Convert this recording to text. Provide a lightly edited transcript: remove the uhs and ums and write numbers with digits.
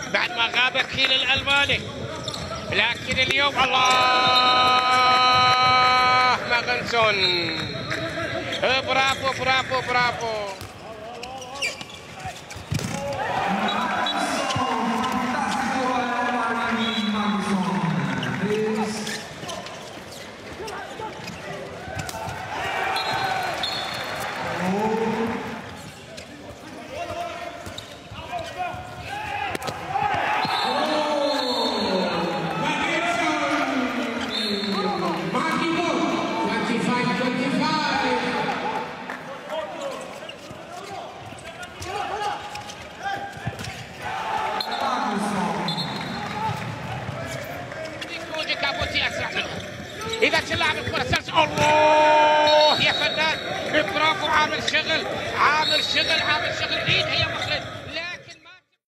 بعد ما غاب الكيل الألماني، لكن اليوم الله ماغنسون. برافو برافو برافو. إذا تلعب الكرة سلس، الله يا فنان، برافو. عامل شغل عامل شغل عامل شغل. إيد هي